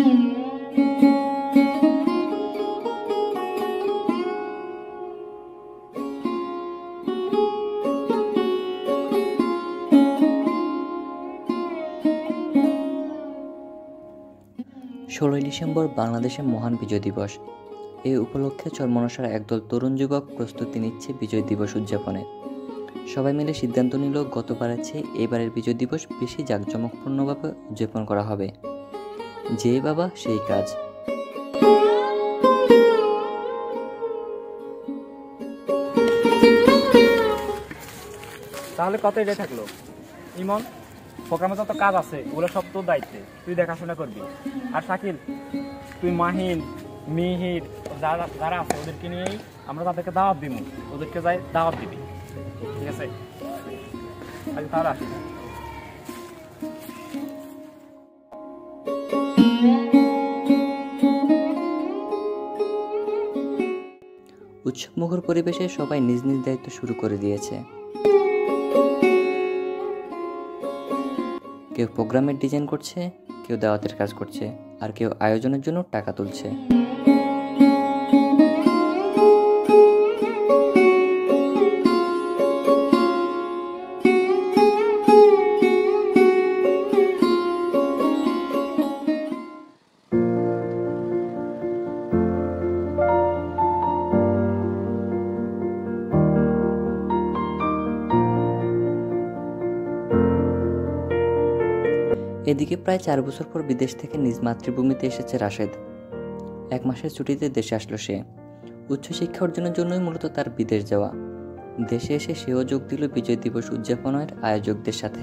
ষোলোই ডিসেম্বর বাংলাদেশের মহান বিজয় দিবস। এই উপলক্ষে চরমনসার একদল তরুণ যুবক প্রস্তুতি নিচ্ছে বিজয় দিবস উদযাপনের। সবাই মিলে সিদ্ধান্ত নিল গতবারের চেয়ে এবারের বিজয় দিবস বেশি জাঁকজমকপূর্ণভাবে উদযাপন করা হবে। যে বাবা সেই কাজ। তাহলে কত এটাই থাকলো ইমন, প্রোগ্রামে যত কাজ আছে ওগুলো সব তোর দায়িত্বে, তুই দেখাশোনা করবি। আর শাকিল, তুই মাহিন মিহির যারা যারা আছে ওদেরকে নিয়েই আমরা তাদেরকে দাওয়াত দিব, ওদেরকে যাই দাওয়াত দিবি, ঠিক আছে? তাহলে আসি। উৎসবমুখর পরিবেশে সবাই নিজ নিজ দায়িত্ব শুরু করে দিয়েছে। কেউ প্রোগ্রামের ডিজাইন করছে, কেউ দাওয়াতের কাজ করছে, আর কেউ আয়োজনের জন্য টাকা তুলছে। এদিকে প্রায় 4 বছর পর বিদেশ থেকে নিজ মাতৃভূমিতে এসেছে রাশেদ। 1 মাসের ছুটিতে দেশে আসলো সে। উচ্চশিক্ষা অর্জনের জন্যই মূলত তার বিদেশ যাওয়া। দেশে এসে সেও যোগ দিল বিজয় দিবস উদযাপনের আয়োজকদের সাথে।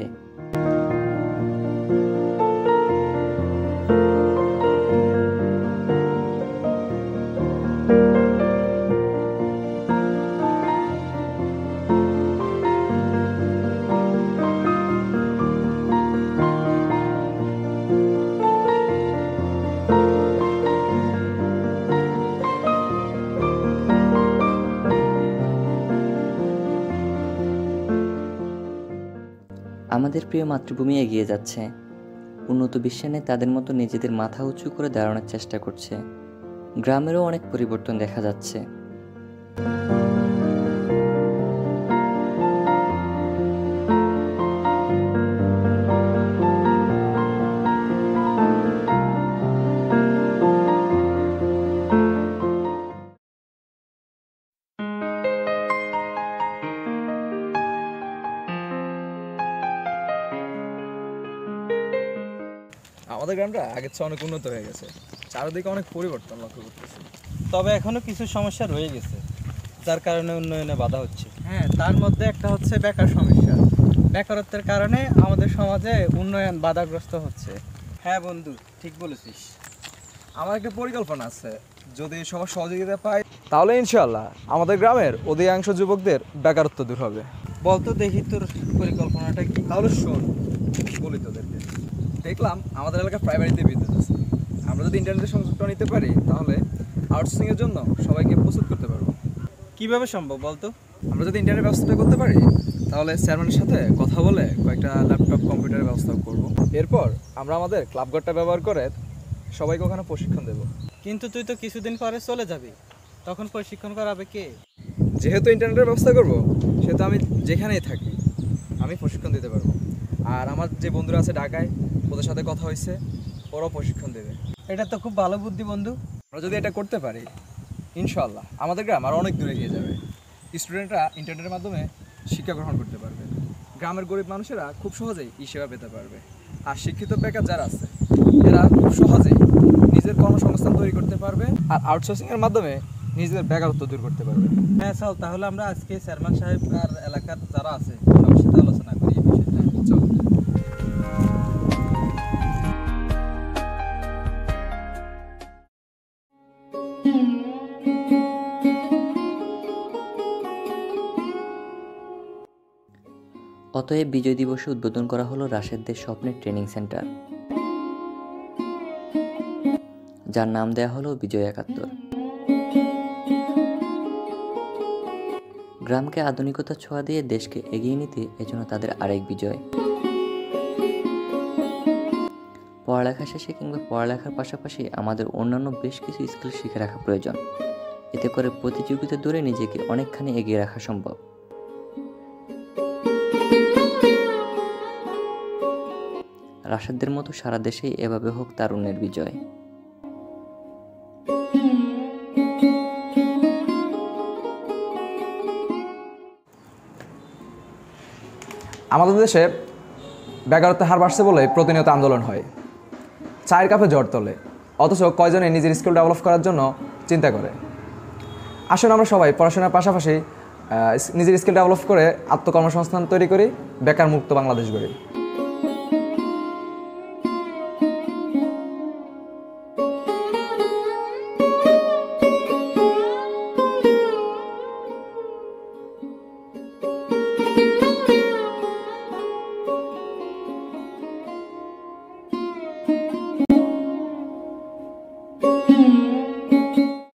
আমাদের প্রিয় মাতৃভূমি এগিয়ে যাচ্ছে, উন্নত বিশ্বায়নে তাদের মতো নিজেদের মাথা উঁচু করে দাঁড়ানোর চেষ্টা করছে। গ্রামেরও অনেক পরিবর্তন দেখা যাচ্ছে। আমাদের গ্রামটা আগের চেয়ে অনেক উন্নত হয়ে গেছে, চারিদিকে অনেক পরিবর্তন লক্ষ্য করতেছি। তবে এখনো কিছু সমস্যা রয়ে গেছে, যার কারণে উন্নয়নে বাধা হচ্ছে। হ্যাঁ, তার মধ্যে একটা হচ্ছে বেকার সমস্যা। বেকারত্বের কারণে আমাদের সমাজে উন্নয়ন বাধাগ্রস্ত হচ্ছে। হ্যাঁ বন্ধু, ঠিক বলেছিস। আমার একটা পরিকল্পনা আছে, যদি সবার সহযোগিতা পাই তাহলে ইনশাআল্লাহ আমাদের গ্রামের অধিকাংশ যুবকদের বেকারত্ব দূর হবে। বলতো দেখি তোর পরিকল্পনাটা কি? তাহলে শোন, বলি তোদেরকে। দেখলাম আমাদের এলাকায় প্রাইমারিতে বিদ্যুৎ আছে, আমরা যদি ইন্টারনেটের সংযোগটা নিতে পারি তাহলে আউটসোর্সিংয়ের জন্য সবাইকে প্রস্তুত করতে পারবো। কিভাবে সম্ভব বলতো? আমরা যদি ইন্টারনেট ব্যবস্থাটা করতে পারি তাহলে চেয়ারম্যানের সাথে কথা বলে কয়েকটা ল্যাপটপ কম্পিউটারের ব্যবস্থা করব। এরপর আমরা আমাদের ক্লাব ঘরটা ব্যবহার করে সবাইকে ওখানে প্রশিক্ষণ দেব। কিন্তু তুই তো কিছুদিন পরে চলে যাবি, তখন প্রশিক্ষণ করাবে কে? যেহেতু ইন্টারনেটের ব্যবস্থা করব সেহেতু আমি যেখানেই থাকি আমি প্রশিক্ষণ দিতে পারবো। আর আমার যে বন্ধুরা আছে ঢাকায়, ওদের সাথে কথা হয়েছে, ওরাও প্রশিক্ষণ দেবে। এটা তো খুব ভালো বুদ্ধি বন্ধু। আমরা যদি এটা করতে পারি ইনশাআল্লাহ আমাদের গ্রাম আরও অনেক দূরে এগিয়ে যাবে। স্টুডেন্টরা ইন্টারনেটের মাধ্যমে শিক্ষা গ্রহণ করতে পারবে, গ্রামের গরিব মানুষেরা খুব সহজেই সেবা পেতে পারবে। আর শিক্ষিত বেকার যারা আছে এরা খুব সহজেই নিজের কর্মসংস্থান তৈরি করতে পারবে আর আউটসোর্সিংয়ের মাধ্যমে নিজেদের বেকারত্ব দূর করতে পারবে। হ্যাঁ চল, তাহলে আমরা আজকে চেয়ারম্যান সাহেব আর এলাকার যারা আছে সবার সাথে আলোচনা করি এই বিষয়টা। চল। অতএব বিজয় দিবসে উদ্বোধন করা হলো রাশেদদের স্বপ্নের ট্রেনিং সেন্টার, যার নাম দেয়া হলো বিজয় 71। গ্রামকে আধুনিকতার ছোঁয়া দিয়ে দেশকে এগিয়ে নিতে এজন্য তাদের আরেক বিজয়। পড়ালেখা পড়ালেখা শেষে কিংবা পড়ালেখার পাশাপাশি আমাদের অন্যান্য বেশ কিছু স্কিল শিখে রাখা প্রয়োজন। এতে করে প্রতিযোগিতা দূরে নিজেকে অনেকখানি এগিয়ে রাখা সম্ভব। রাশেদদের মতো সারা দেশেই এভাবে হোক তারুণ্যের বিজয়। আমাদের দেশে বেকারত্বের হার বাড়ছে বলে প্রতিনিয়ত আন্দোলন হয়, চায়ের কাপে জ্বর তোলে, অথচ কয়জনে নিজের স্কিল ডেভেলপ করার জন্য চিন্তা করে। আসুন আমরা সবাই পড়াশোনার পাশাপাশি নিজের স্কিল ডেভেলপ করে আত্মকর্মসংস্থান তৈরি করি, বেকার মুক্ত বাংলাদেশ গড়ি।